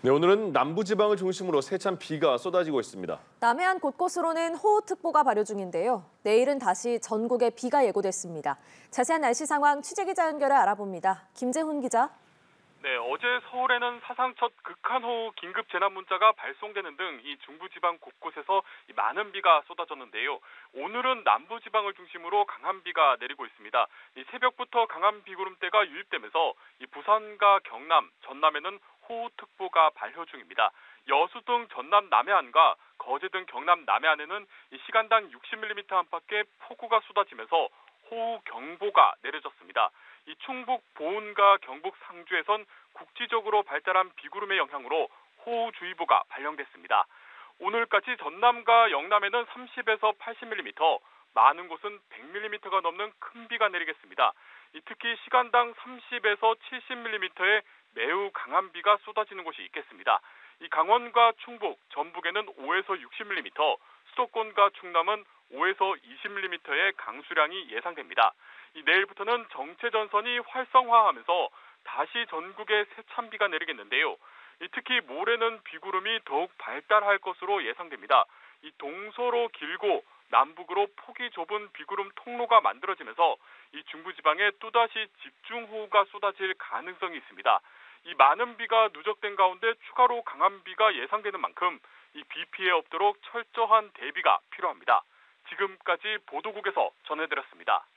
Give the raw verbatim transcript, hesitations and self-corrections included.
네, 오늘은 남부지방을 중심으로 세찬 비가 쏟아지고 있습니다. 남해안 곳곳으로는 호우특보가 발효 중인데요. 내일은 다시 전국에 비가 예고됐습니다. 자세한 날씨 상황 취재기자 연결해 알아봅니다. 김재훈 기자. 네, 어제 서울에는 사상 첫 극한호우 긴급 재난 문자가 발송되는 등 이 중부지방 곳곳에서 많은 비가 쏟아졌는데요. 오늘은 남부지방을 중심으로 강한 비가 내리고 있습니다. 이 새벽부터 강한 비구름대가 유입되면서 이 부산과 경남, 전남에는 호우특보가 발효 중입니다. 여수 등 전남 남해안과 거제 등 경남 남해안에는 이 시간당 육십 밀리미터 안팎의 폭우가 쏟아지면서 호우경보가 내려졌습니다. 이 충북 보은과 경북 상주에선 국지적으로 발달한 비구름의 영향으로 호우주의보가 발령됐습니다. 오늘까지 전남과 영남에는 삼십에서 팔십 밀리미터, 많은 곳은 백 밀리미터가 넘는 큰 비가 내리겠습니다. 이 특히 시간당 삼십에서 칠십 밀리미터의 매우 강한 비가 쏟아지는 곳이 있겠습니다. 이 강원과 충북, 전북에는 오에서 육십 밀리미터, 수도권과 충남은 오에서 이십 밀리미터의 강수량이 예상됩니다. 이 내일부터는 정체전선이 활성화하면서 다시 전국에 세찬 비가 내리겠는데요. 이 특히 모레는 비구름이 더욱 발달할 것으로 예상됩니다. 이 동서로 길고 남북으로 폭이 좁은 비구름 통로가 만들어지면서 이 중부지방에 또다시 집중호우가 쏟아질 가능성이 있습니다. 이 많은 비가 누적된 가운데 추가로 강한 비가 예상되는 만큼 이 비 피해 없도록 철저한 대비가 필요합니다. 지금까지 보도국에서 전해드렸습니다.